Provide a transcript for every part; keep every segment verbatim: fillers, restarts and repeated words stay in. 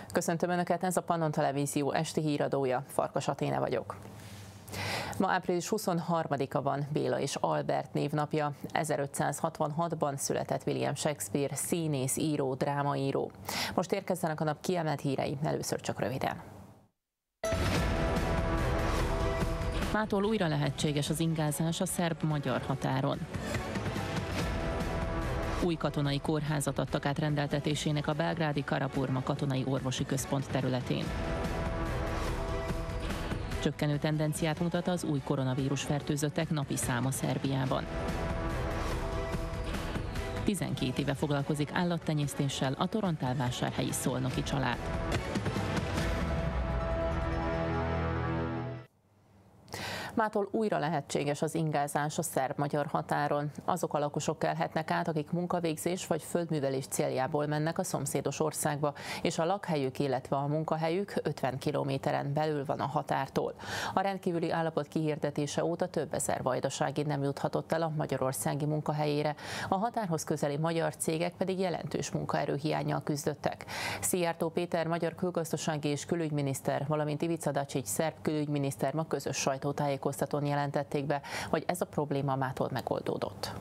Köszöntöm Önöket, ez a Pannon Televízió esti híradója, Farkas Aténe vagyok. Ma április huszonharmadika van, Béla és Albert névnapja. ezerötszázhatvanhatban született William Shakespeare, színész, író, drámaíró. Most érkezzenek a nap kiemelt hírei, először csak röviden. Mától újra lehetséges az ingázás a szerb-magyar határon. Új katonai kórházat adtak át rendeltetésének a belgrádi Karaburma katonai orvosi központ területén. Csökkenő tendenciát mutat az új koronavírus fertőzöttek napi száma Szerbiában. tizenkét éve foglalkozik állattenyésztéssel a torontálvásárhelyi szolnoki család. Mától újra lehetséges az ingázás a szerb-magyar határon. Azok a lakosok kelhetnek át, akik munkavégzés vagy földművelés céljából mennek a szomszédos országba, és a lakhelyük, illetve a munkahelyük ötven kilométeren belül van a határtól. A rendkívüli állapot kihirdetése óta több ezer vajdasági nem juthatott el a magyarországi munkahelyére, a határhoz közeli magyar cégek pedig jelentős munkaerőhiánnyal küzdöttek. Szijjártó Péter magyar külgazdasági és külügyminiszter, valamint Ivica Dačić szerb külügyminiszter ma közös sajtótájékoztatón jelentették be, hogy ez a probléma mától megoldódott.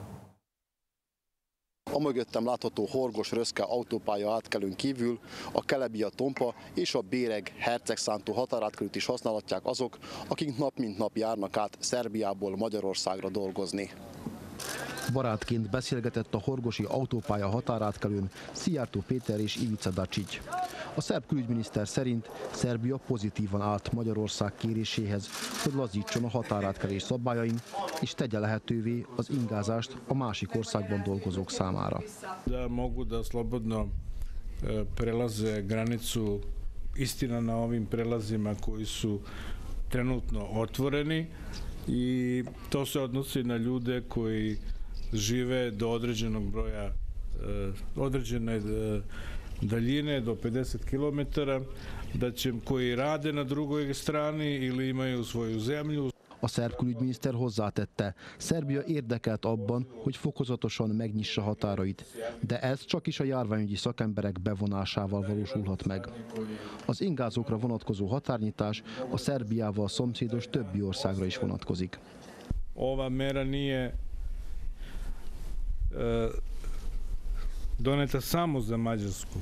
A mögöttem látható Horgos-Röszke autópálya átkelőn kívül a Kelebia-Tompa és a Béreg-Hercegszántó határátkelőt is használhatják azok, akik nap mint nap járnak át Szerbiából Magyarországra dolgozni. Barátként beszélgetett a horgosi autópálya határátkelőn Szijjártó Péter és Ivica Dačić. A szerb külügyminiszter szerint Szerbia pozitívan állt Magyarország kéréséhez, hogy lazítson a határátkelés szabályain, és tegye lehetővé az ingázást a másik országban dolgozók számára. Da mogu da slobodno prelaze granicu, istina na ovim prelazima koji su trenutno otvoreni i to se odnosi na ljude koji žive do određenog broja, određene daljine do pedeset kilometara, da će, koji rade na drugoj strani ili imaju svoju zemlju. A szerb külügyminiszter hozzátette, Szerbia érdekelt abban, hogy fokozatosan megnyissa határait, de ez csak is a járványügyi szakemberek bevonásával valósulhat meg. Az ingázókra vonatkozó határnyitás a Szerbiával szomszédos többi országra is vonatkozik. Ova mera nije e, doneta samo za Mađarsku.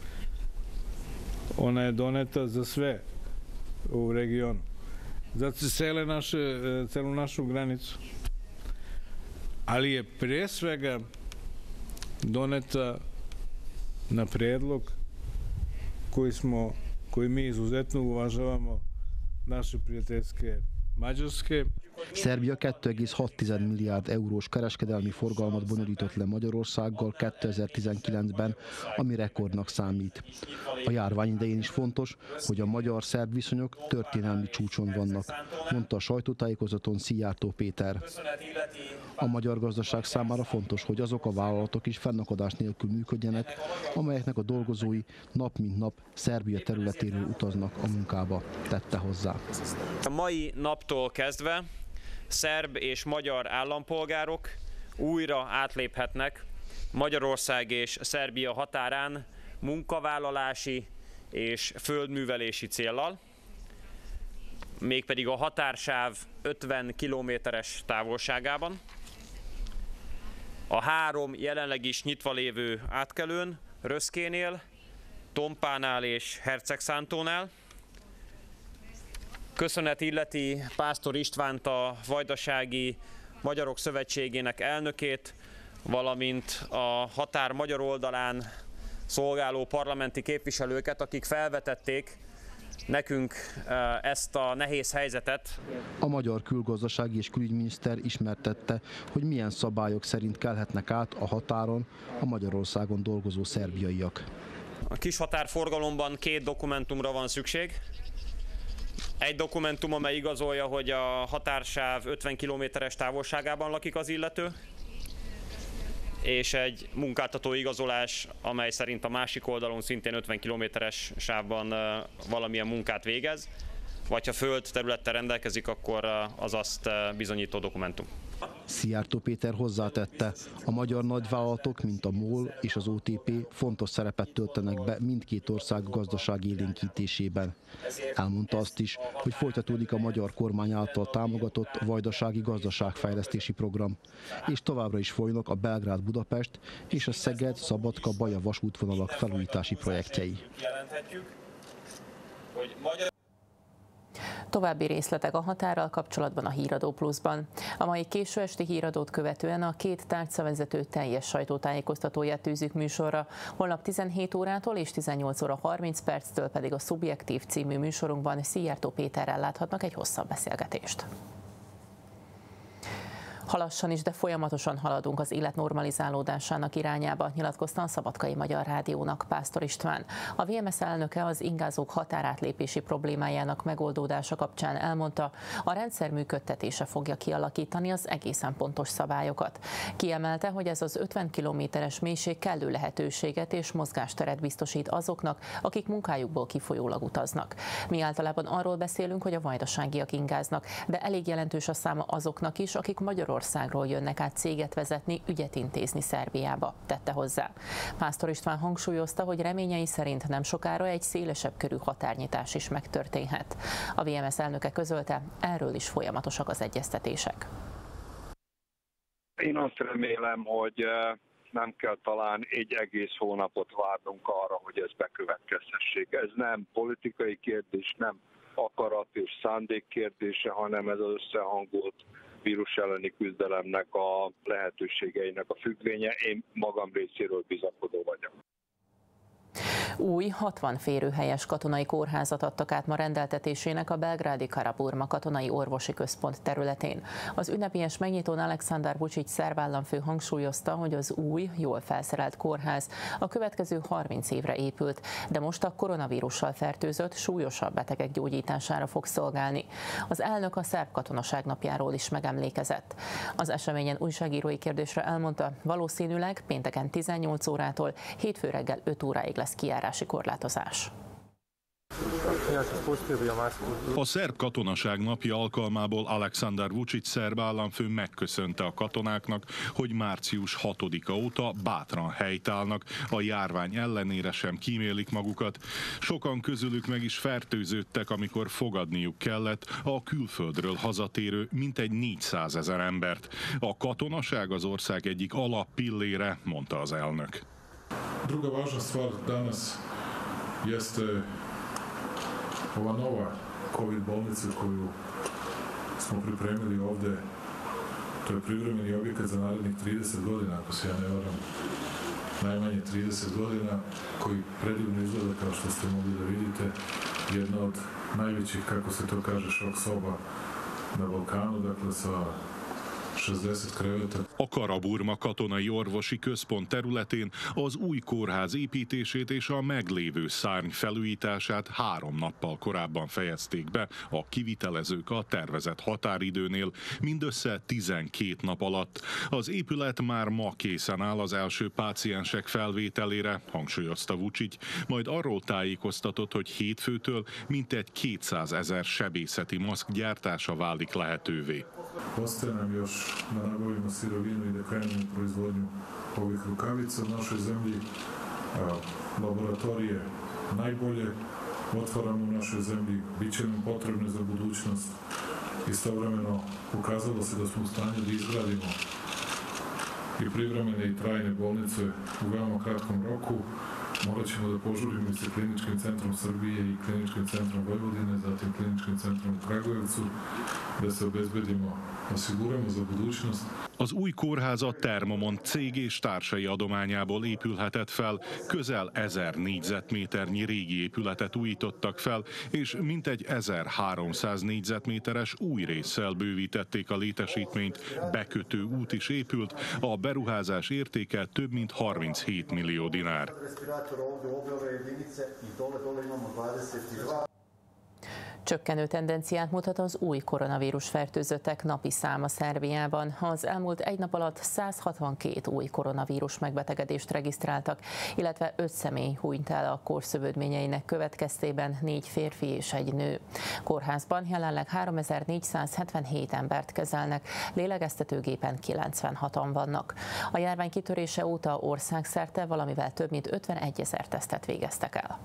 Ona je doneta za sve u regionu. Za cele naše, celu našu granicu. Ali je prije svega doneta na prijedlog koji smo, koji mi izuzetno uvažavamo naše prijateljske Mađarske. Szerbia kettő egész hat milliárd eurós kereskedelmi forgalmat bonyolított le Magyarországgal kétezer-tizenkilencben, ami rekordnak számít. A járvány idején is fontos, hogy a magyar-szerb viszonyok történelmi csúcson vannak, mondta a sajtótájékoztatón Szijjártó Péter. A magyar gazdaság számára fontos, hogy azok a vállalatok is fennakadás nélkül működjenek, amelyeknek a dolgozói nap mint nap Szerbia területéről utaznak a munkába, tette hozzá. A mai naptól kezdve szerb és magyar állampolgárok újra átléphetnek Magyarország és Szerbia határán munkavállalási és földművelési céllal, mégpedig a határsáv ötven kilométeres távolságában. A három jelenleg is nyitva lévő átkelőn, Röszkénél, Tompánál és Hercegszántónál. Köszönet illeti Pásztor Istvánt, a Vajdasági Magyarok Szövetségének elnökét, valamint a határ magyar oldalán szolgáló parlamenti képviselőket, akik felvetették nekünk ezt a nehéz helyzetet. A magyar külgazdasági és külügyminiszter ismertette, hogy milyen szabályok szerint kelhetnek át a határon a Magyarországon dolgozó szerbiaiak. A kis határforgalomban két dokumentumra van szükség. Egy dokumentum, amely igazolja, hogy a határsáv ötven kilométeres távolságában lakik az illető, és egy munkáltató igazolás, amely szerint a másik oldalon szintén ötven kilométeres sávban valamilyen munkát végez. vagy ha föld területtel rendelkezik, akkor az azt bizonyító dokumentum. Szijjártó Péter hozzátette, a magyar nagyvállalatok, mint a MOL és az o té pé fontos szerepet töltenek be mindkét ország gazdasági élénkítésében. Elmondta azt is, hogy folytatódik a magyar kormány által támogatott vajdasági gazdaságfejlesztési program, és továbbra is folynak a Belgrád-Budapest és a Szeged-Szabadka-Baja vasútvonalak felújítási projektjei. További részletek a határral kapcsolatban a Híradó Pluszban. A mai késő esti híradót követően a két tárcavezető teljes sajtótájékoztatóját tűzik műsorra. Holnap tizenhét órától és tizennyolc óra harminc perctől pedig a Szubjektív című műsorunkban Szijjártó Péterrel láthatnak egy hosszabb beszélgetést. Halassan is, de folyamatosan haladunk az élet normalizálódásának irányába, nyilatkozta a Szabadkai Magyar Rádiónak Pásztor István. A vé em es elnöke az ingázók határátlépési problémájának megoldódása kapcsán elmondta, a rendszer működtetése fogja kialakítani az egészen pontos szabályokat. Kiemelte, hogy ez az ötven kilométeres mélység kellő lehetőséget és mozgásteret biztosít azoknak, akik munkájukból kifolyólag utaznak. Mi általában arról beszélünk, hogy a vajdaságiak ingáznak, de elég jelentős a száma azoknak is, akik Magyarországon Magyarországról jönnek át céget vezetni, ügyet intézni Szerbiába, tette hozzá. Pásztor István hangsúlyozta, hogy reményei szerint nem sokára egy szélesebb körű határnyitás is megtörténhet. A vé em es elnöke közölte, erről is folyamatosak az egyeztetések. Én azt remélem, hogy nem kell talán egy egész hónapot várnunk arra, hogy ez bekövetkezhessék. Ez nem politikai kérdés, nem akarat és szándék kérdése, hanem ez az összehangolt vírus elleni küzdelemnek a lehetőségeinek a függvénye. Én magam részéről bizakodó vagyok. Új hatvan férőhelyes katonai kórházat adtak át ma rendeltetésének a belgrádi Kara-Burma katonai orvosi központ területén. Az ünnepélyes megnyitón Aleksandar Vučić szerb államfő hangsúlyozta, hogy az új, jól felszerelt kórház a következő harminc évre épült, de most a koronavírussal fertőzött, súlyosabb betegek gyógyítására fog szolgálni. Az elnök a szerb katonaság napjáról is megemlékezett. Az eseményen újságírói kérdésre elmondta, valószínűleg pénteken tizennyolc órától hétfő reggel öt óráig lesz kijárási korlátozás. A szerb katonaság napja alkalmából Aleksandar Vučić szerb államfő megköszönte a katonáknak, hogy március hatodika óta bátran helytállnak, a járvány ellenére sem kímélik magukat. Sokan közülük meg is fertőződtek, amikor fogadniuk kellett a külföldről hazatérő mintegy négyszázezer embert. A katonaság az ország egyik alappillére, mondta az elnök. Druga važna stvar danas jeste ova nova COVID bolnica koju smo pripremili ovde. To je privremeni objekat za narednih trideset godina, ako se ja ne varam, najmanje trideset godina, koji predivno izgleda, kao što ste mogli da vidite, jedna od najvećih, kako se to kaže, šok soba na Balkanu, dakle sa A Kara-Burma katonai orvosi központ területén az új kórház építését és a meglévő szárny felújítását három nappal korábban fejezték be a kivitelezők a tervezett határidőnél, mindössze tizenkét nap alatt. Az épület már ma készen áll az első páciensek felvételére, hangsúlyozta Vučić, majd arról tájékoztatott, hogy hétfőtől mintegy kétszázezer sebészeti maszk gyártása válik lehetővé. Da nabavimo sirovinu i da krenemo u proizvodnju ovih rukavica u našoj zemlji. Laboratorije najbolje otvaramo u našoj zemlji, bit će nam potrebne za budućnost. Istovremeno pokazalo se da smo u stanju da izgradimo i privremene i trajne bolnice u veoma kratkom roku. Morat ćemo da požurimo i sa Kliničkim centrom Srbije i Kliničkim centrom Vojvodine, zatim Kliničkim centrom u Kragujevcu, da se obezbedimo, osiguramo za budućnost. Az új kórház a Thermomont cég és társai adományából épülhetett fel, közel ezer négyzetméternyi régi épületet újítottak fel, és mintegy ezerháromszáz négyzetméteres új résszel bővítették a létesítményt, bekötő út is épült, a beruházás értéke több mint harminchét millió dinár. Csökkenő tendenciát mutat az új koronavírus fertőzöttek napi száma Szerbiában. Az elmúlt egy nap alatt száz hatvankét új koronavírus megbetegedést regisztráltak, illetve öt személy hunyt el a kórszövődményeinek következtében, négy férfi és egy nő. Kórházban jelenleg háromezer-négyszázhetvenhét embert kezelnek, lélegeztetőgépen kilencvenhatan vannak. A járvány kitörése óta országszerte valamivel több mint ötvenegyezer tesztet végeztek el.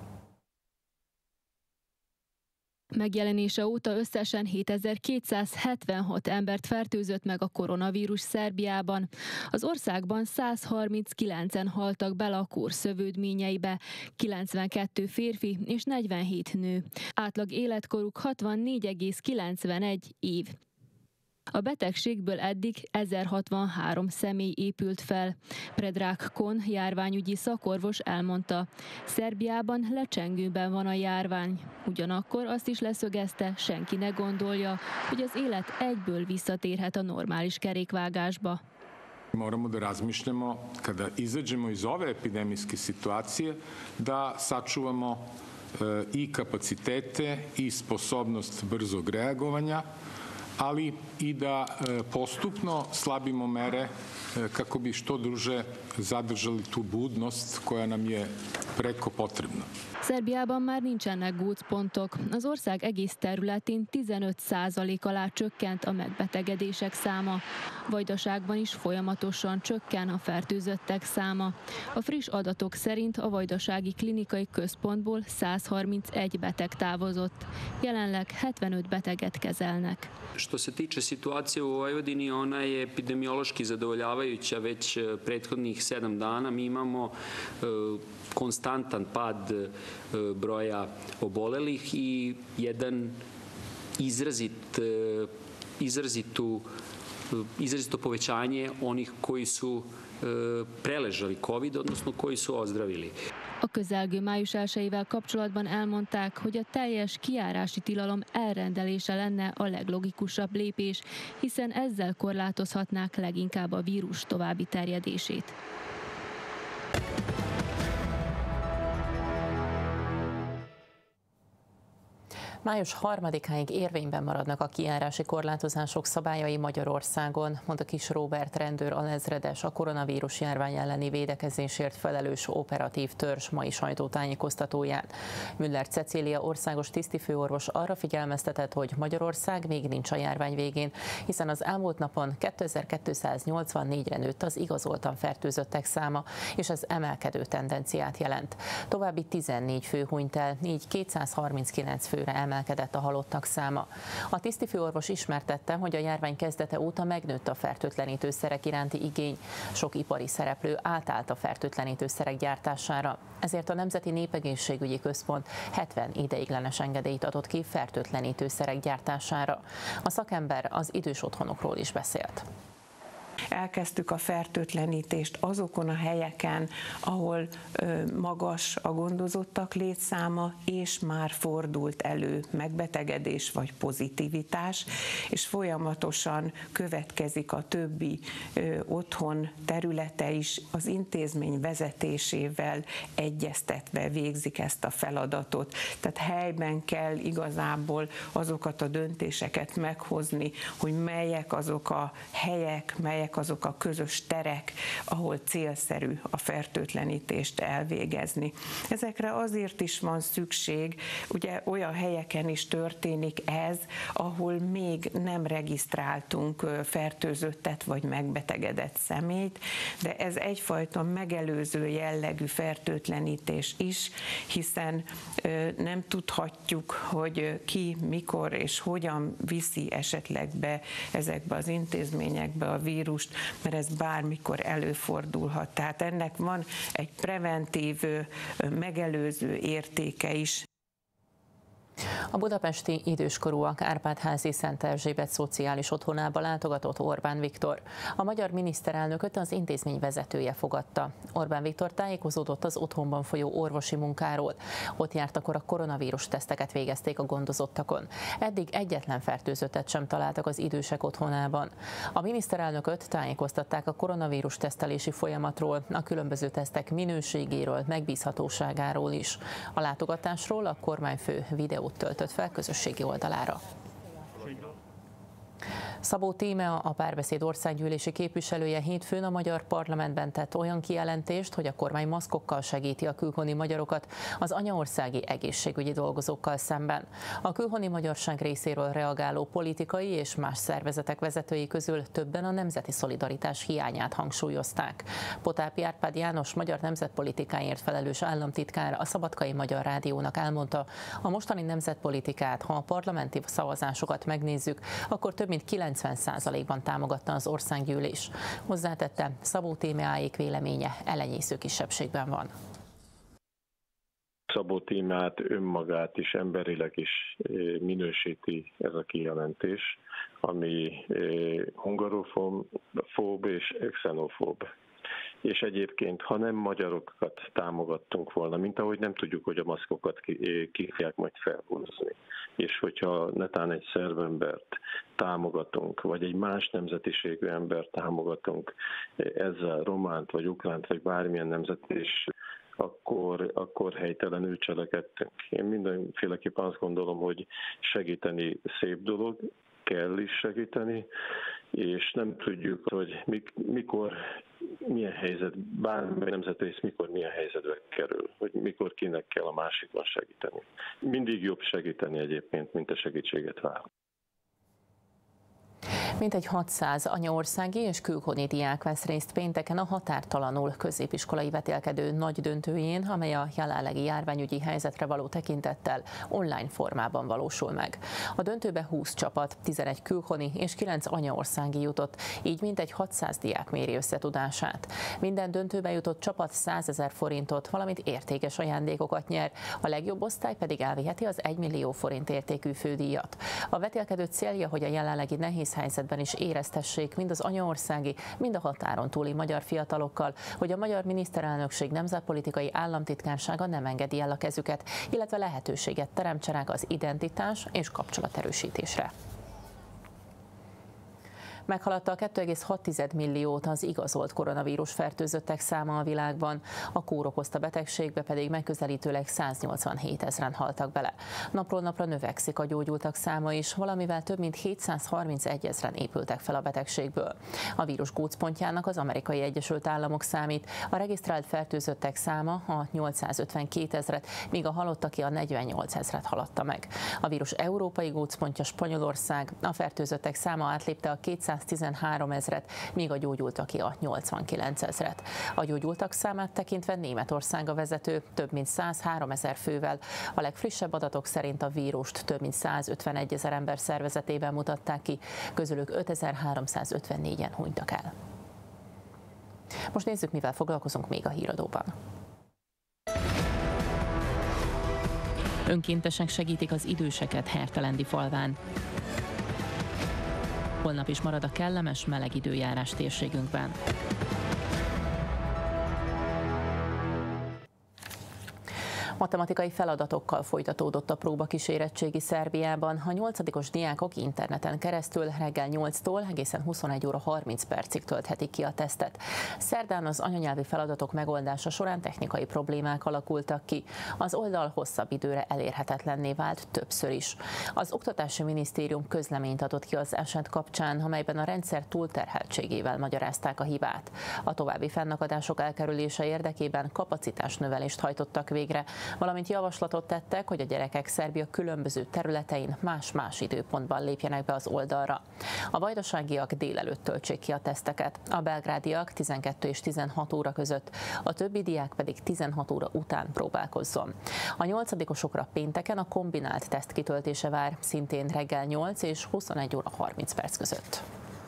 Megjelenése óta összesen hétezer-kétszázhetvenhat embert fertőzött meg a koronavírus Szerbiában. Az országban száz harminckilencen haltak bele a kórszövődményeibe, kilencvenkettő férfi és negyvenhét nő. Átlag életkoruk hatvannégy egész kilencvenegy év. A betegségből eddig ezerhatvanhárom személy épült fel. Predrag Kon járványügyi szakorvos elmondta, Szerbiában lecsengőben van a járvány. Ugyanakkor azt is leszögezte, senki ne gondolja, hogy az élet egyből visszatérhet a normális kerékvágásba. Moramo da razmišljamo kada izađemo iz ove epidemijske situacije da sačuvamo i kapacitete i sposobnost brzog reagovanja, ali i da postupno slabimo mere kako bi što duže zadržali tu budnost koja nam je preko potrebna. Szerbiában már nincsenek gócpontok. Az ország egész területén tizenöt százalék alá csökkent a megbetegedések száma. Vajdaságban is folyamatosan csökken a fertőzöttek száma. A friss adatok szerint a Vajdasági Klinikai Központból száz harmincegy beteg távozott. Jelenleg hetvenöt beteget kezelnek. Što se tiče situacije u Vojvodini, ona je epidemiološki zadovoljavajuća već prethodnih sedam dana. Mi imamo konstantan pad broja obolelih i jedan izrazit, izrazitu, izrazito povećanje onih koji su preležali Covid, odnosno koji su ozdravili. A közelgő május elsejével kapcsolatban elmondták, hogy a teljes kijárási tilalom elrendelése lenne a leglogikusabb lépés, hiszen ezzel korlátozhatnák leginkább a vírus további terjedését. Május harmadikáig érvényben maradnak a kijárási korlátozások szabályai Magyarországon, mondta Kis Róbert rendőr alezredes, a koronavírus járvány elleni védekezésért felelős operatív törzs mai sajtótájékoztatóján. Müller Cecília országos tisztifőorvos arra figyelmeztetett, hogy Magyarország még nincs a járvány végén, hiszen az elmúlt napon kétezer-kétszáznyolcvannégyre nőtt az igazoltan fertőzöttek száma, és ez emelkedő tendenciát jelent. További tizennégy fő hunyt el, így kétszázharminckilenc főre emelkedett a halottak száma. A tisztifőorvos ismertette, hogy a járvány kezdete óta megnőtt a fertőtlenítőszerek iránti igény. Sok ipari szereplő átállt a fertőtlenítőszerek gyártására. Ezért a Nemzeti Népegészségügyi Központ hetven ideiglenes engedélyt adott ki fertőtlenítőszerek gyártására. A szakember az idős otthonokról is beszélt. Elkezdtük a fertőtlenítést azokon a helyeken, ahol magas a gondozottak létszáma, és már fordult elő megbetegedés vagy pozitivitás, és folyamatosan következik a többi otthon területe is, az intézmény vezetésével egyeztetve végzik ezt a feladatot. Tehát helyben kell igazából azokat a döntéseket meghozni, hogy melyek azok a helyek, melyek azok a közös terek, ahol célszerű a fertőtlenítést elvégezni. Ezekre azért is van szükség, ugye olyan helyeken is történik ez, ahol még nem regisztráltunk fertőzöttet vagy megbetegedett személyt, de ez egyfajta megelőző jellegű fertőtlenítés is, hiszen nem tudhatjuk, hogy ki, mikor és hogyan viszi esetleg be ezekbe az intézményekbe a vírust, mert ez bármikor előfordulhat. Tehát ennek van egy preventív, megelőző értéke is. A budapesti időskorúak Árpád-házi Szent Erzsébet szociális otthonába látogatott Orbán Viktor. A magyar miniszterelnököt az intézmény vezetője fogadta. Orbán Viktor tájékozódott az otthonban folyó orvosi munkáról. Ott járt, akkor a koronavírus teszteket végezték a gondozottakon. Eddig egyetlen fertőzöttet sem találtak az idősek otthonában. A miniszterelnököt tájékoztatták a koronavírus tesztelési folyamatról, a különböző tesztek minőségéről, megbízhatóságáról is. A látogatásról a kormányfő videót töltött töltött fel közösségi oldalára. Szabó Tímea, a Párbeszéd országgyűlési képviselője hétfőn a magyar parlamentben tett olyan kijelentést, hogy a kormány maszkokkal segíti a külhoni magyarokat az anyaországi egészségügyi dolgozókkal szemben. A külhoni magyarság részéről reagáló politikai és más szervezetek vezetői közül többen a nemzeti szolidaritás hiányát hangsúlyozták. Potápi Árpád János magyar nemzetpolitikáért felelős államtitkár a Szabadkai Magyar Rádiónak elmondta, a mostani nemzetpolitikát, ha a parlamenti szavazásokat megnézzük, akkor több mint kilencven százalékban támogatta az országgyűlés. Hozzátette, Szabó Tímeáék véleménye elenyésző kisebbségben van. Szabó Tímeát önmagát is emberileg is minősíti ez a kijelentés, ami hungarofób és xenofób. És egyébként, ha nem magyarokat támogattunk volna, mint ahogy nem tudjuk, hogy a maszkokat ki, ki fogják majd felhúzni, és hogyha netán egy szervembert támogatunk, vagy egy más nemzetiségű embert támogatunk, ezzel románt, vagy ukránt, vagy bármilyen nemzetis, akkor, akkor helytelenül cselekedtünk. Én mindenféleképpen azt gondolom, hogy segíteni szép dolog, kell is segíteni, és nem tudjuk, hogy mikor, milyen helyzet, bármely nemzetrész mikor milyen helyzetbe kerül, hogy mikor kinek kell a másikban segíteni. Mindig jobb segíteni egyébként, mint a segítséget várni. Mintegy hatszáz anyaországi és külhoni diák vesz részt pénteken a Határtalanul középiskolai vetélkedő nagy döntőjén, amely a jelenlegi járványügyi helyzetre való tekintettel online formában valósul meg. A döntőbe húsz csapat, tizenegy külhoni és kilenc anyaországi jutott, így mintegy hatszáz diák méri összetudását. Minden döntőbe jutott csapat százezer forintot, valamint értékes ajándékokat nyer, a legjobb osztály pedig elviheti az egymillió forint értékű fődíjat. A vetélkedő célja, hogy a jelenlegi nehéz helyzetben is éreztessék mind az anyaországi, mind a határon túli magyar fiatalokkal, hogy a magyar miniszterelnökség nemzetpolitikai államtitkársága nem engedi el a kezüket, illetve lehetőséget teremtsenek az identitás és kapcsolaterősítésre. Meghaladta a kettő egész hat milliót az igazolt koronavírus fertőzöttek száma a világban, a kór okozta betegségbe pedig megközelítőleg száznyolcvanhét ezren haltak bele. Napról napra növekszik a gyógyultak száma is, valamivel több mint hétszázharmincegy ezren épültek fel a betegségből. A vírus gócpontjának az Amerikai Egyesült Államok számít, a regisztrált fertőzöttek száma a nyolcszázötvenkét ezret, míg a halottaké a negyvennyolc ezret haladta meg. A vírus európai gócpontja Spanyolország, a fertőzöttek száma átlépte a kétszáztizenhárom ezret, míg a gyógyultaké a nyolcvankilenc ezret. A gyógyultak számát tekintve Németország a vezető, több mint százhárom ezer fővel. A legfrissebb adatok szerint a vírust több mint százötvenegy ezer ember szervezetében mutatták ki, közülük ötezer-háromszázötvennégyen hunytak el. Most nézzük, mivel foglalkozunk még a híradóban. Önkéntesek segítik az időseket Hertelendi falván. Holnap is marad a kellemes, meleg időjárás térségünkben. Matematikai feladatokkal folytatódott a próbakísérettségi Szerbiában. A nyolcadikos diákok interneten keresztül reggel nyolctól egészen huszonegy óra harminc percig tölthetik ki a tesztet. Szerdán az anyanyelvi feladatok megoldása során technikai problémák alakultak ki. Az oldal hosszabb időre elérhetetlenné vált többször is. Az Oktatási Minisztérium közleményt adott ki az eset kapcsán, amelyben a rendszer túlterheltségével magyarázták a hibát. A további fennakadások elkerülése érdekében kapacitásnövelést hajtottak végre, valamint javaslatot tettek, hogy a gyerekek Szerbia különböző területein más-más időpontban lépjenek be az oldalra. A vajdaságiak délelőtt töltsék ki a teszteket, a belgrádiak tizenkettő és tizenhat óra között, a többi diák pedig tizenhat óra után próbálkozzon. A nyolcadikosokra pénteken a kombinált teszt kitöltése vár, szintén reggel nyolc és huszonegy óra harminc perc között.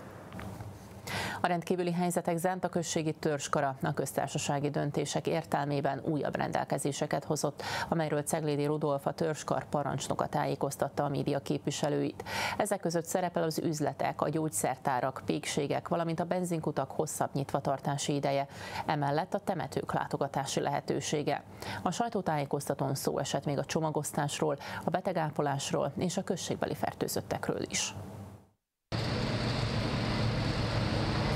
A rendkívüli helyzetek Zánta községi törzskara a köztársasági döntések értelmében újabb rendelkezéseket hozott, amelyről Ceglédi Rudolf, a törzskar parancsnoka tájékoztatta a média képviselőit. Ezek között szerepel az üzletek, a gyógyszertárak, pékségek, valamint a benzinkutak hosszabb nyitvatartási ideje, emellett a temetők látogatási lehetősége. A sajtótájékoztatón szó esett még a csomagosztásról, a betegápolásról és a községbeli fertőzöttekről is.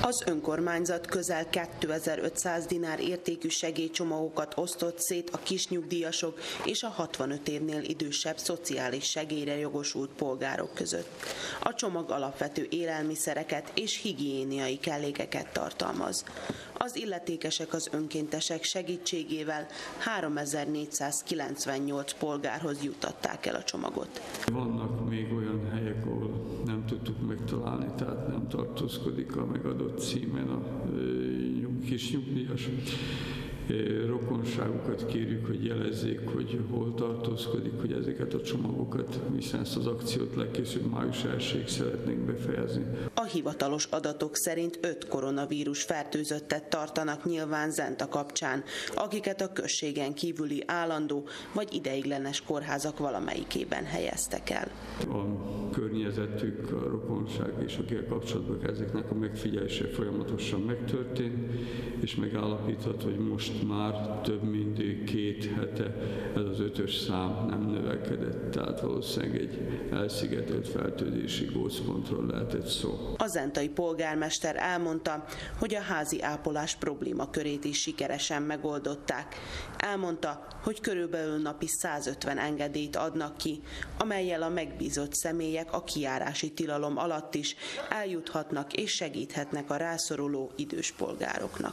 Az önkormányzat közel kétezer-ötszáz dinár értékű segélycsomagokat osztott szét a kisnyugdíjasok és a hatvanöt évnél idősebb szociális segélyre jogosult polgárok között. A csomag alapvető élelmiszereket és higiéniai kellékeket tartalmaz. Az illetékesek az önkéntesek segítségével háromezer-négyszázkilencvennyolc polgárhoz juttatták el a csomagot. Vannak még olyan helyek, ahol nem tudtuk megtalálni, tehát nem tartózkodik a megadott címen a kis nyugdíjas. Rokonságukat kérjük, hogy jelezzék, hogy hol tartózkodik, hogy ezeket a csomagokat, hiszen ezt az akciót legkésőbb május elsejéig szeretnénk befejezni. A hivatalos adatok szerint öt koronavírus fertőzöttet tartanak nyilván Zenta kapcsán, akiket a községen kívüli állandó vagy ideiglenes kórházak valamelyikében helyeztek el. A környezetük, a rokonság és akikkel kapcsolatban ezeknek a megfigyelése folyamatosan megtörtént, és megállapítható, hogy most már több mint két hete ez az ötös szám nem növekedett, tehát valószínűleg egy elszigetelt fertőzési gócpontról lehetett szó. A zentai polgármester elmondta, hogy a házi ápolás problémakörét is sikeresen megoldották. Elmondta, hogy körülbelül napi százötven engedélyt adnak ki, amellyel a megbízott személyek a kijárási tilalom alatt is eljuthatnak és segíthetnek a rászoruló idős polgároknak.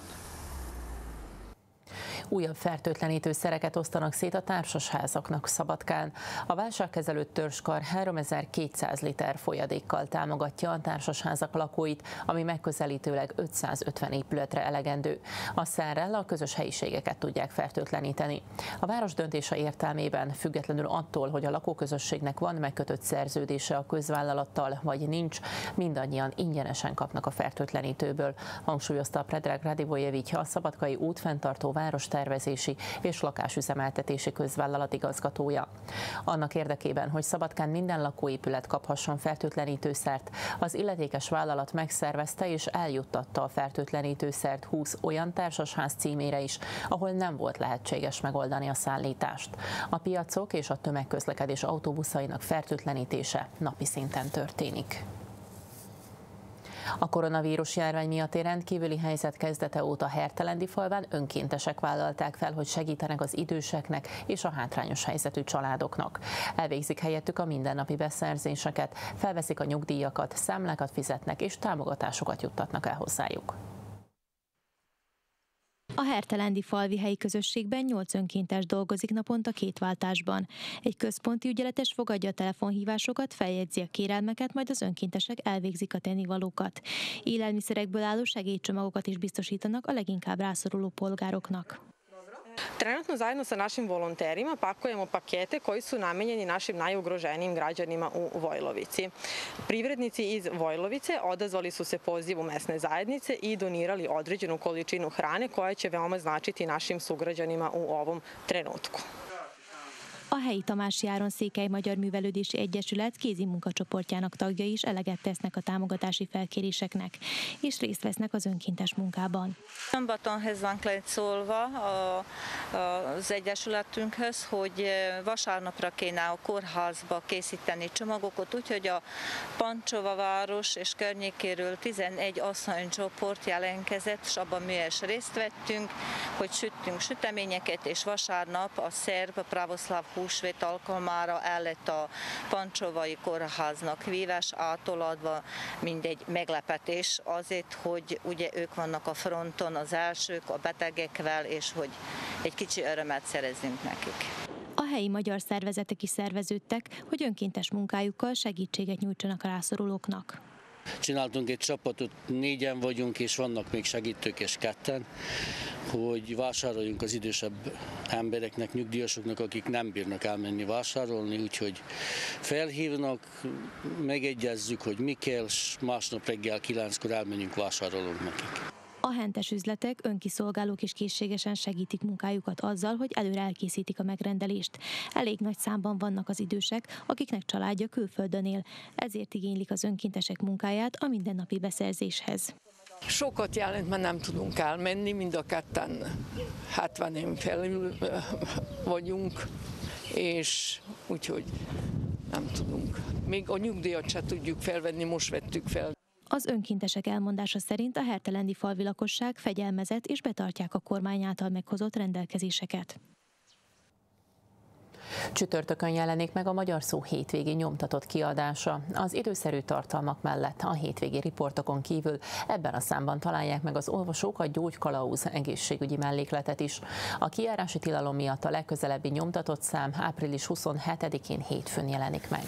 Újabb fertőtlenítő szereket osztanak szét a társasházaknak Szabadkán. A válságkezelő törzskar háromezer-kétszáz liter folyadékkal támogatja a társasházak lakóit, ami megközelítőleg ötszázötven épületre elegendő. A szerrel a közös helyiségeket tudják fertőtleníteni. A város döntése értelmében, függetlenül attól, hogy a lakóközösségnek van megkötött szerződése a közvállalattal, vagy nincs, mindannyian ingyenesen kapnak a fertőtlenítőből, hangsúlyozta Predrag Radivojevics, a Szabadkai útfenntartó várostervezési és lakásüzemeltetési közvállalat igazgatója. Annak érdekében, hogy Szabadkán minden lakóépület kaphasson fertőtlenítőszert, az illetékes vállalat megszervezte és eljuttatta a fertőtlenítőszert húsz olyan társasház címére is, ahol nem volt lehetséges megoldani a szállítást. A piacok és a tömegközlekedés autóbuszainak fertőtlenítése napi szinten történik. A koronavírus járvány miatti rendkívüli helyzet kezdete óta Hertelendi falván önkéntesek vállalták fel, hogy segítenek az időseknek és a hátrányos helyzetű családoknak. Elvégzik helyettük a mindennapi beszerzéseket, felveszik a nyugdíjakat, számlákat fizetnek és támogatásokat juttatnak el hozzájuk. A Hertelendi falvi helyi közösségben nyolc önkéntes dolgozik naponta két váltásban. Egy központi ügyeletes fogadja a telefonhívásokat, feljegyzi a kérelmeket, majd az önkéntesek elvégzik a tennivalókat. Élelmiszerekből álló segélycsomagokat is biztosítanak a leginkább rászoruló polgároknak. Trenutno zajedno sa našim volonterima pakujemo pakete koji su namenjeni našim najugroženijim građanima u Vojlovici. Privrednici iz Vojlovice odazvali su se pozivu mesne zajednice i donirali određenu količinu hrane koja će veoma značiti našim sugrađanima u ovom trenutku. A helyi Tamási Áron Székely Magyar Művelődési Egyesület kézi munkacsoportjának tagjai is eleget tesznek a támogatási felkéréseknek, és részt vesznek az önkéntes munkában. Szombatonhoz van szólva az Egyesületünkhöz, hogy vasárnapra kéne a kórházba készíteni csomagokat, úgyhogy a Pancsova város és környékéről tizenegy asszonycsoport jelentkezett, és abban mi is részt vettünk, hogy süttünk süteményeket, és vasárnap a szerb pravoszláv húsvét alkalmára el lett a Pancsovai kórháznak vívás átoladva, mindegy meglepetés azért, hogy ugye ők vannak a fronton, az elsők a betegekvel, és hogy egy kicsi örömet szerezzünk nekik. A helyi magyar szervezetek is szerveződtek, hogy önkéntes munkájukkal segítséget nyújtsanak a rászorulóknak. Csináltunk egy csapatot, négyen vagyunk, és vannak még segítők és ketten, hogy vásároljunk az idősebb embereknek, nyugdíjasoknak, akik nem bírnak elmenni vásárolni, úgyhogy felhívnak, megegyezzük, hogy mi kell, és másnap reggel kilenckor elmenjünk, vásárolunk nekik. A hentes üzletek, önkiszolgálók is készségesen segítik munkájukat azzal, hogy előre elkészítik a megrendelést. Elég nagy számban vannak az idősek, akiknek családja külföldön él, ezért igénylik az önkéntesek munkáját a mindennapi beszerzéshez. Sokat jelent, mert nem tudunk elmenni, mind a ketten hetven év felül vagyunk, és úgyhogy nem tudunk. Még a nyugdíjat se tudjuk felvenni, most vettük fel. Az önkéntesek elmondása szerint a hertelendi falvi lakosság fegyelmezett és betartják a kormány által meghozott rendelkezéseket. Csütörtökön jelenik meg a Magyar Szó hétvégi nyomtatott kiadása. Az időszerű tartalmak mellett a hétvégi riportokon kívül ebben a számban találják meg az olvasók a gyógykalauz egészségügyi mellékletet is. A kijárási tilalom miatt a legközelebbi nyomtatott szám április huszonhetedikén hétfőn jelenik meg.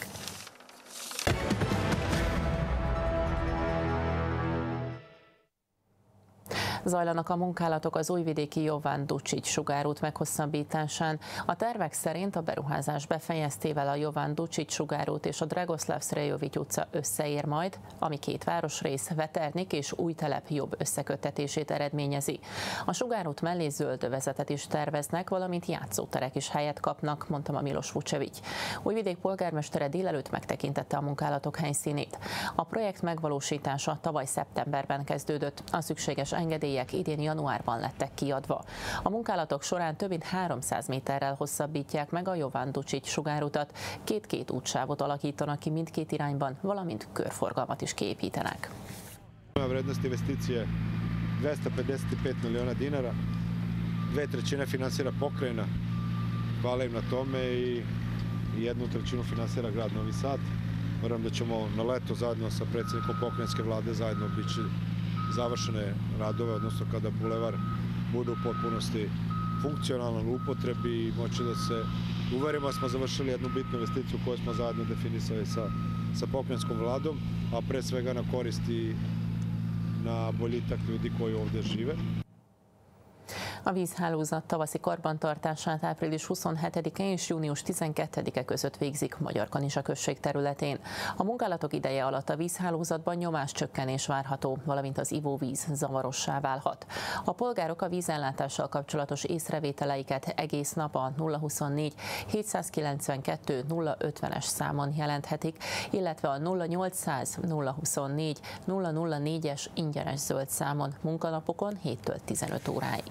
Zajlanak a munkálatok az újvidéki Jovan Dučić sugárút meghosszabbításán. A tervek szerint a beruházás befejeztével a Jovan Dučić sugárút és a Dragoslav Srejović utca összeér majd, ami két városrész, Veternik és Újtelep jobb összeköttetését eredményezi. A sugárút mellé zöld övezetet is terveznek, valamint játszóterek is helyet kapnak, mondta Milos Vučević. Újvidék polgármestere délelőtt megtekintette a munkálatok helyszínét. A projekt megvalósítása tavaly szeptemberben kezdődött, a szükséges engedély idén januárban lettek kiadva. A munkálatok során több mint háromszáz méterrel hosszabbítják meg a Jovan Dučić sugárutat, két-két útsávot alakítanak ki mindkét irányban, valamint körforgalmat is kiépítenek. A vrednost investicije dvestopedeset pet miliona dinara, dve trećine finansira pokrajina, hvala im na tome i jednu trećinu finansira grad Novi Sad. Verujem da ćemo na leto zajedno sa predsjednikom pokrajinske vlade zajedno biće završene radove, odnosno kada bulevar bude u potpunosti funkcionalan u upotrebi i moći da se uverimo da smo završili jednu bitnu investiciju koju smo zajedno definisali sa, sa pokrajinskom vladom, a pre svega na koristi na boljitak ljudi koji ovdje žive. A vízhálózat tavaszi karbantartását április huszonhetedike és június tizenkettedike között végzik Magyarkanizsa község területén. A munkálatok ideje alatt a vízhálózatban nyomáscsökkenés várható, valamint az ivóvíz zavarossá válhat. A polgárok a vízellátással kapcsolatos észrevételeiket egész nap a nulla huszonnégy hétszázkilencvenkettő nulla ötvenes számon jelenthetik, illetve a nulla nyolcszáz nulla huszonnégy nulla nulla négyes ingyenes zöld számon munkanapokon héttől tizenöt óráig.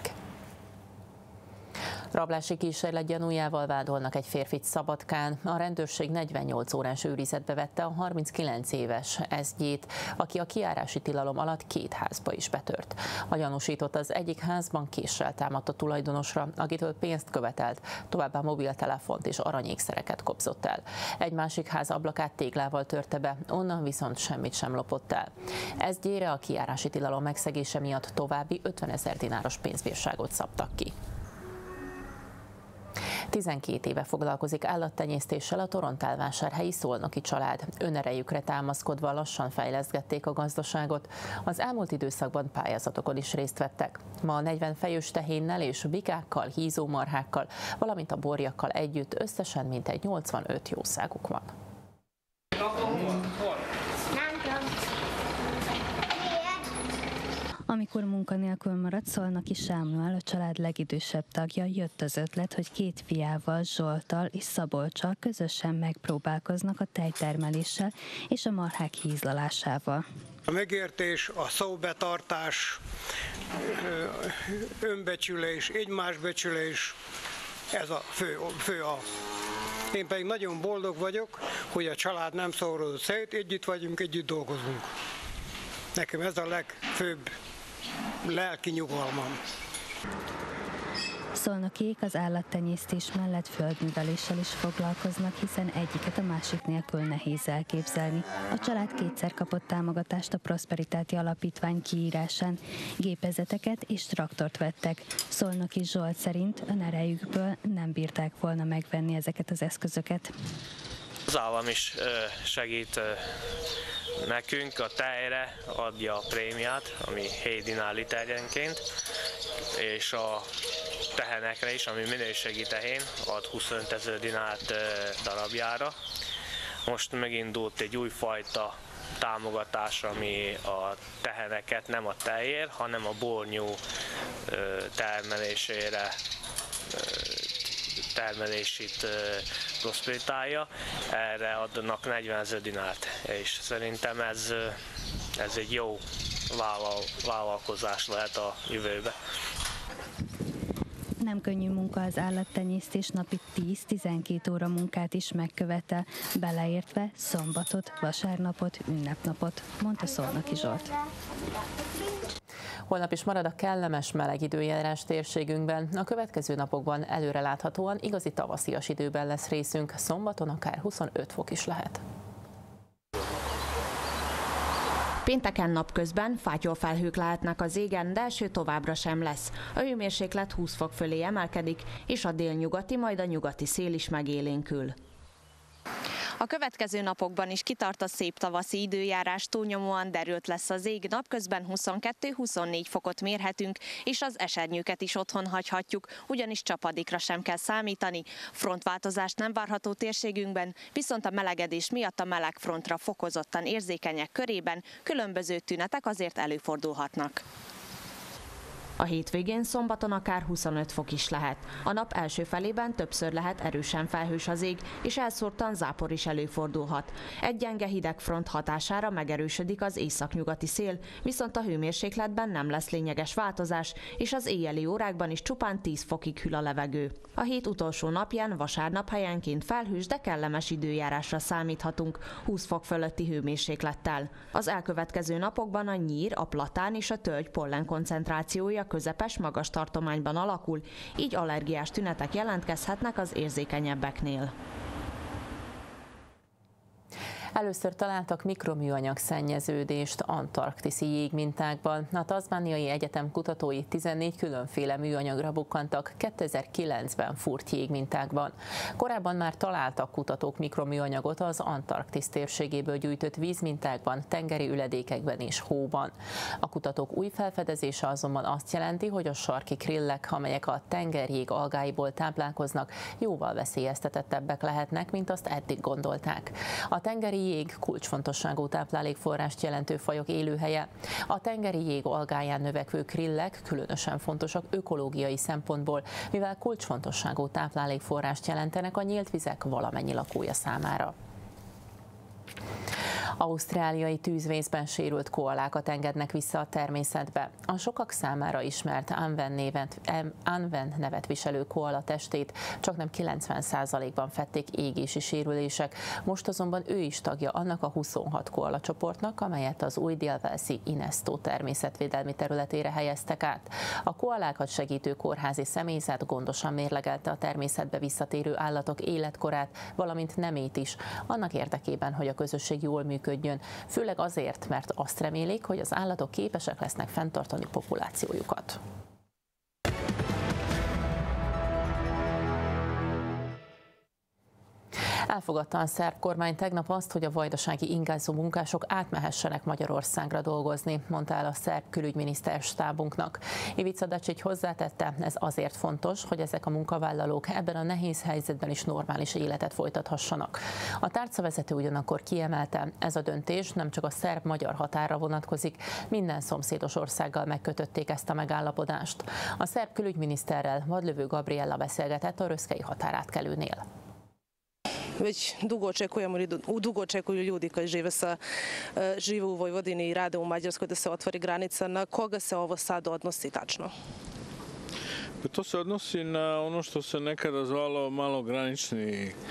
Rablási kísérlet gyanújával vádolnak egy férfit Szabadkán. A rendőrség negyvennyolc órás őrizetbe vette a harminckilenc éves ezgyét, aki a kijárási tilalom alatt két házba is betört. A gyanúsított az egyik házban késsel támadt a tulajdonosra, akitől pénzt követelt, továbbá mobiltelefont és aranyékszereket kobzott el. Egy másik ház ablakát téglával törte be, onnan viszont semmit sem lopott el. Ezgyére a kijárási tilalom megszegése miatt további ötvenezer dináros pénzbírságot szabtak ki. tizenkét éve foglalkozik állattenyésztéssel a torontálvásárhelyi szolnoki család. Önerejükre támaszkodva lassan fejleszgették a gazdaságot. Az elmúlt időszakban pályázatokon is részt vettek. Ma negyven fejős tehénnel és bikákkal, hízómarhákkal, valamint a borjakkal együtt összesen mintegy nyolcvanöt jószáguk van. Amikor munkanélkül maradt Szolnoki Sámuel, a család legidősebb tagja, jött az ötlet, hogy két fiával, Zsolttal és Szabolccsal közösen megpróbálkoznak a tejtermeléssel és a marhák hízlalásával. A megértés, a szóbetartás, önbecsülés, egymásbecsülés, ez a fő, fő a. Én pedig nagyon boldog vagyok, hogy a család nem szórodott szét, együtt vagyunk, együtt dolgozunk. Nekem ez a legfőbb lelki nyugalmam. Szolnokiék az állattenyésztés mellett földműveléssel is foglalkoznak, hiszen egyiket a másik nélkül nehéz elképzelni. A család kétszer kapott támogatást a Prosperitáti Alapítvány kiírásán. Gépezeteket és traktort vettek. Szolnoki Zsolt szerint önerejükből nem bírták volna megvenni ezeket az eszközöket. Az állam is segít nekünk, a tejre adja a prémiát, ami hét dinár literjenként, és a tehenekre is, ami minőségi tehén, ad huszonöt ezer dinárt darabjára. Most megindult egy újfajta támogatás, ami a teheneket nem a tejér, hanem a bornyú termelésére termelését prosperitálja, erre adnak negyvenezer dinárt, és szerintem ez, ez egy jó vállal, vállalkozás lehet a jövőbe. Nem könnyű munka az állattenyésztés, napi tíz-tizenkét óra munkát is megkövetel, beleértve szombatot, vasárnapot, ünnepnapot, mondta Szolnoki Zsolt. Holnap is marad a kellemes meleg időjárás térségünkben. A következő napokban előreláthatóan igazi tavaszias időben lesz részünk, szombaton akár huszonöt fok is lehet. Pénteken napközben fátyolfelhők lehetnek az égen, de eső továbbra sem lesz. A hőmérséklet húsz fok fölé emelkedik, és a délnyugati, majd a nyugati szél is megélénkül. A következő napokban is kitart a szép tavaszi időjárás, túlnyomóan derült lesz az ég, napközben huszonkettő-huszonnégy fokot mérhetünk, és az esernyőket is otthon hagyhatjuk, ugyanis csapadékra sem kell számítani. Frontváltozást nem várható térségünkben, viszont a melegedés miatt a melegfrontra fokozottan érzékenyek körében különböző tünetek azért előfordulhatnak. A hétvégén szombaton akár huszonöt fok is lehet. A nap első felében többször lehet erősen felhős az ég, és elszórtan zápor is előfordulhat. Egy gyenge hidegfront hatására megerősödik az északnyugati szél, viszont a hőmérsékletben nem lesz lényeges változás, és az éjjeli órákban is csupán tíz fokig hűl a levegő. A hét utolsó napján, vasárnap helyenként felhős, de kellemes időjárásra számíthatunk, húsz fok fölötti hőmérséklettel. Az elkövetkező napokban a nyír, a platán és a tölgy pollen koncentrációja közepes magas tartományban alakul, így allergiás tünetek jelentkezhetnek az érzékenyebbeknél. Először találtak mikroműanyag szennyeződést antarktiszi jégmintákban. A Tasmaniai Egyetem kutatói tizennégy különféle műanyagra bukkantak kétezer-kilencben fúrt jégmintákban. Korábban már találtak kutatók mikroműanyagot az Antarktisz térségéből gyűjtött vízmintákban, tengeri üledékekben és hóban. A kutatók új felfedezése azonban azt jelenti, hogy a sarki krillek, amelyek a tengerjég algáiból táplálkoznak, jóval veszélyeztetettebbek lehetnek, mint azt eddig gondolták. A tengeri jég kulcsfontosságú táplálékforrást jelentő fajok élőhelye. A tengeri jég algáján növekvő krillek különösen fontosak ökológiai szempontból, mivel kulcsfontosságú táplálékforrást jelentenek a nyílt vizek valamennyi lakója számára. Ausztráliai tűzvészben sérült koalákat engednek vissza a természetbe. A sokak számára ismert Unwen nevet, Unwen nevet viselő koala testét csaknem kilencven százalékban fedték égési sérülések, most azonban ő is tagja annak a huszonhat koala csoportnak, amelyet az új Dél-Walesi Inesto természetvédelmi területére helyeztek át. A koalákat segítő kórházi személyzet gondosan mérlegelte a természetbe visszatérő állatok életkorát, valamint nemét is, annak érdekében, hogy a közösség jól működjön. Főleg azért, mert azt remélik, hogy az állatok képesek lesznek fenntartani populációjukat. Elfogadta a szerb kormány tegnap azt, hogy a vajdasági ingázó munkások átmehessenek Magyarországra dolgozni, mondta el a szerb külügyminiszter stábunknak. Ivica Dačić hozzátette, ez azért fontos, hogy ezek a munkavállalók ebben a nehéz helyzetben is normális életet folytathassanak. A tárcavezető ugyanakkor kiemelte, ez a döntés nem csak a szerb-magyar határra vonatkozik, minden szomszédos országgal megkötötték ezt a megállapodást. A szerb külügyminiszterrel Vadlövő Gabriella beszélgetett a röszkei határátkelőnél. Već dugo očekujemo, dugo očekuju ljudi koji žive, sa, žive u Vojvodini i rade u Mađarskoj da se otvori granica. Na koga se ovo sad odnosi tačno? To se odnosi na ono što se nekada zvalo malogranični e,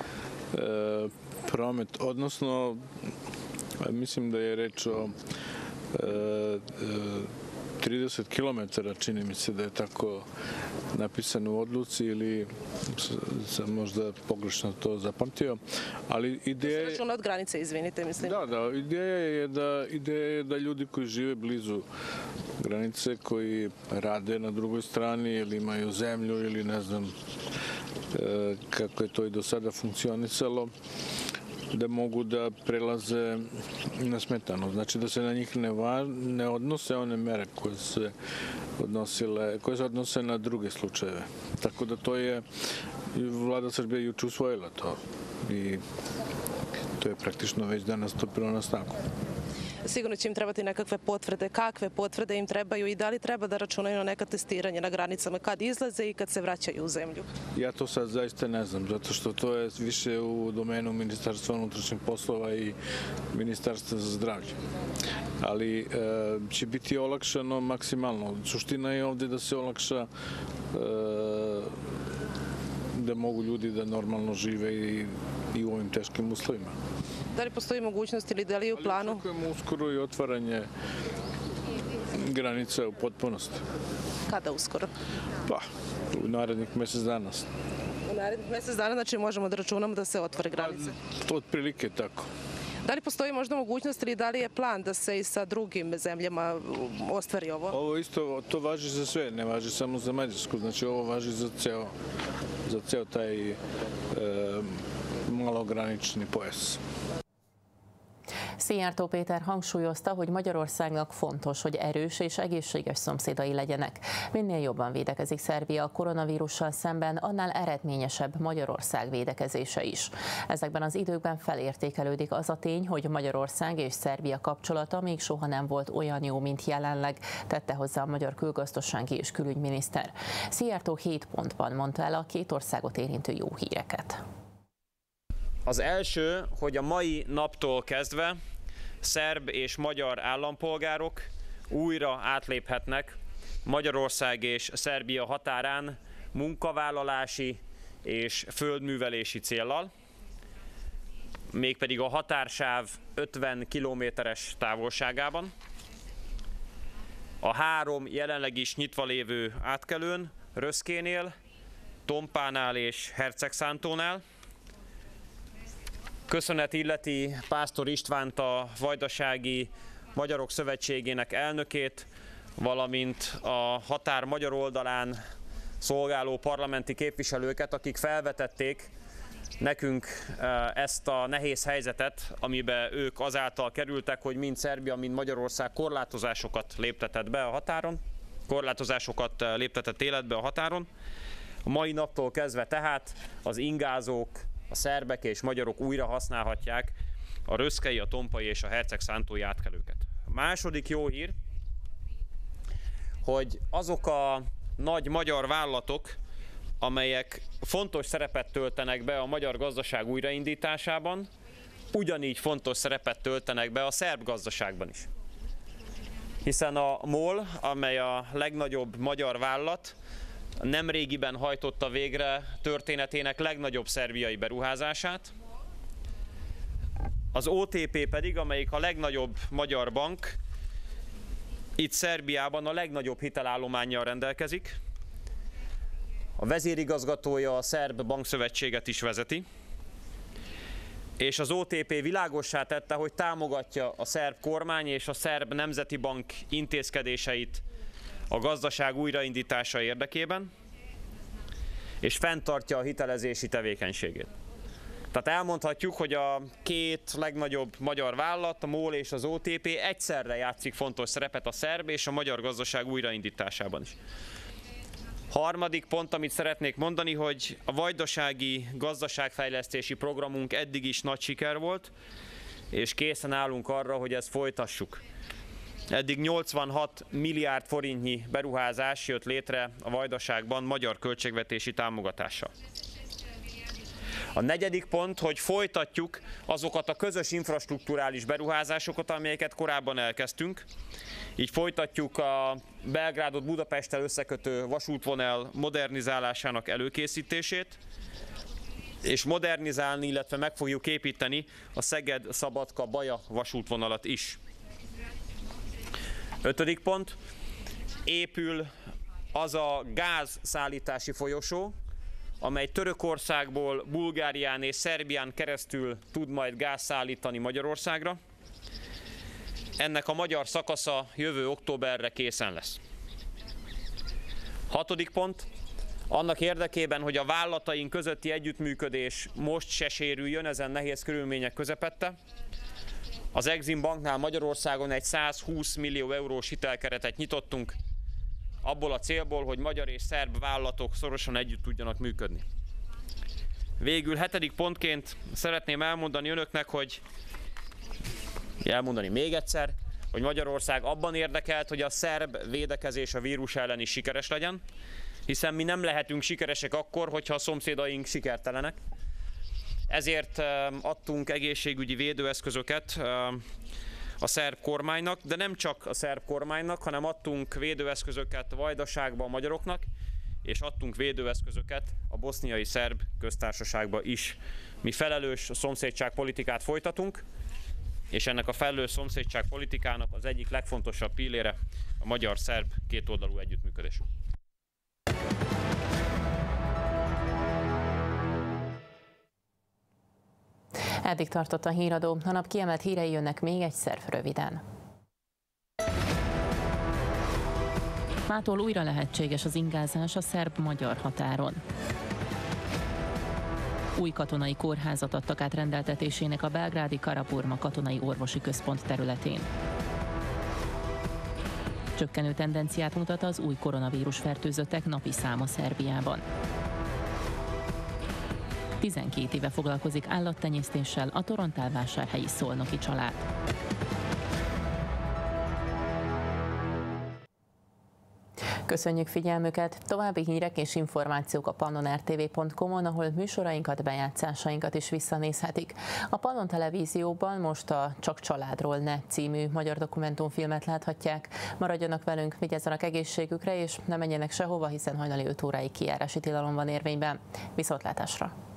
promet, odnosno mislim da je reč o e, e, trideset kilometara, čini mi se da je tako napisano u odluci ili sam možda pogrešno to zapamtio, ali ideja je... Računa od granice, izvinite, mislim. Da, da, ideja je da, ideja je da ljudi koji žive blizu granice, koji rade na drugoj strani ili imaju zemlju ili ne znam kako je to i do sada funkcionisalo, da mogu da prelaze nesmetano. Znači da se na njih ne, va, ne odnose one mere koje se odnosile, koje se odnose na druge slučajeve. Tako da to je vlada Srbije juče usvojila to i to je praktično već danas stupilo na snagu. Sigurno će im trebati nekakve potvrde, kakve potvrde im trebaju i da li treba da računaju na neka testiranje na granicama kad izlaze i kad se vraćaju u zemlju? Ja to sad zaista ne znam, zato što to je više u domenu Ministarstva unutrašnjih poslova i Ministarstva za zdravlje. Ali e, će biti olakšano maksimalno. Suština je ovdje da se olakša e, da mogu ljudi da normalno žive i, i u ovim teškim uslovima. Da li postoji mogućnost ili da li je u planu? Ali očekujemo uskoro i otvaranje granica u potpunosti. Kada uskoro? Pa, u narednih mjesec dana. U narednih mjesec dana, znači možemo da računamo da se otvore granice? Pa, otprilike tako. Da li postoji možda mogućnost ili da li je plan da se i sa drugim zemljama ostvari ovo? Ovo isto, to važi za sve, ne važi samo za Mađarsku, znači ovo važi za ceo, za ceo taj e, malogranični pojas. Szijjártó Péter hangsúlyozta, hogy Magyarországnak fontos, hogy erős és egészséges szomszédai legyenek. Minél jobban védekezik Szerbia a koronavírussal szemben, annál eredményesebb Magyarország védekezése is. Ezekben az időkben felértékelődik az a tény, hogy Magyarország és Szerbia kapcsolata még soha nem volt olyan jó, mint jelenleg, tette hozzá a magyar külgazdasági és külügyminiszter. Szijjártó hét pontban mondta el a két országot érintő jó híreket. Az első, hogy a mai naptól kezdve szerb és magyar állampolgárok újra átléphetnek Magyarország és Szerbia határán munkavállalási és földművelési céllal, mégpedig a határsáv ötven kilométeres távolságában. A három jelenleg is nyitva lévő átkelőn, Röszkénél, Tompánál és Hercegszántónál. Köszönet illeti Pásztor Istvánt, a Vajdasági Magyarok Szövetségének elnökét, valamint a határ magyar oldalán szolgáló parlamenti képviselőket, akik felvetették nekünk ezt a nehéz helyzetet, amiben ők azáltal kerültek, hogy mind Szerbia, mind Magyarország korlátozásokat léptetett be a határon, korlátozásokat léptetett életbe a határon. A mai naptól kezdve tehát az ingázók, a szerbek és magyarok újra használhatják a röszkei, a tompai és a hercegszántói átkelőket. A második jó hír, hogy azok a nagy magyar vállalatok, amelyek fontos szerepet töltenek be a magyar gazdaság újraindításában, ugyanígy fontos szerepet töltenek be a szerb gazdaságban is. Hiszen a MOL, amely a legnagyobb magyar vállalat, nemrégiben hajtotta végre történetének legnagyobb szerbiai beruházását. Az o té pé pedig, amelyik a legnagyobb magyar bank, itt Szerbiában a legnagyobb hitelállománnyal rendelkezik. A vezérigazgatója a Szerb Bankszövetséget is vezeti. És az o té pé világossá tette, hogy támogatja a szerb kormány és a Szerb Nemzeti Bank intézkedéseit a gazdaság újraindítása érdekében, és fenntartja a hitelezési tevékenységét. Tehát elmondhatjuk, hogy a két legnagyobb magyar vállalat, a MOL és az o té pé egyszerre játszik fontos szerepet a szerb és a magyar gazdaság újraindításában is. Harmadik pont, amit szeretnék mondani, hogy a vajdasági gazdaságfejlesztési programunk eddig is nagy siker volt, és készen állunk arra, hogy ezt folytassuk. Eddig nyolcvanhat milliárd forintnyi beruházás jött létre a Vajdaságban magyar költségvetési támogatással. A negyedik pont, hogy folytatjuk azokat a közös infrastrukturális beruházásokat, amelyeket korábban elkezdtünk. Így folytatjuk a Belgrádot Budapesttel összekötő vasútvonal modernizálásának előkészítését, és modernizálni, illetve meg fogjuk építeni a Szeged-Szabadka-Baja vasútvonalat is. Ötödik pont, épül az a gázszállítási folyosó, amely Törökországból Bulgárián és Szerbián keresztül tud majd gáz szállítani Magyarországra. Ennek a magyar szakasza jövő októberre készen lesz. Hatodik pont, annak érdekében, hogy a vállalataink közötti együttműködés most se sérüljön ezen nehéz körülmények közepette, az Exim Banknál Magyarországon egy százhúsz millió eurós hitelkeretet nyitottunk, abból a célból, hogy magyar és szerb vállalatok szorosan együtt tudjanak működni. Végül hetedik pontként szeretném elmondani önöknek, hogy elmondani még egyszer, hogy Magyarország abban érdekelt, hogy a szerb védekezés a vírus ellen is sikeres legyen, hiszen mi nem lehetünk sikeresek akkor, hogyha a szomszédaink sikertelenek. Ezért adtunk egészségügyi védőeszközöket a szerb kormánynak, de nem csak a szerb kormánynak, hanem adtunk védőeszközöket Vajdaságban a magyaroknak, és adtunk védőeszközöket a boszniai szerb köztársaságba is. Mi felelős szomszédságpolitikát folytatunk, és ennek a felelős szomszédságpolitikának az egyik legfontosabb pillére a magyar-szerb kétoldalú együttműködés. Eddig tartott a híradó, a nap kiemelt hírei jönnek még egyszer röviden. Mától újra lehetséges az ingázás a szerb-magyar határon. Új katonai kórházat adtak át rendeltetésének a belgrádi Karaburma katonai orvosi központ területén. Csökkenő tendenciát mutat az új koronavírus fertőzöttek napi száma Szerbiában. tizenkét éve foglalkozik állattenyésztéssel a Torontálvásárhelyi szolnoki család. Köszönjük figyelmüket! További hírek és információk a pannon er té vé pont com-on, ahol műsorainkat, bejátszásainkat is visszanézhetik. A Pannon Televízióban most a Csak családról ne című magyar dokumentumfilmet láthatják. Maradjanak velünk, vigyázzanak egészségükre, és ne menjenek sehova, hiszen hajnali öt óráig kijárási tilalom van érvényben. Viszontlátásra!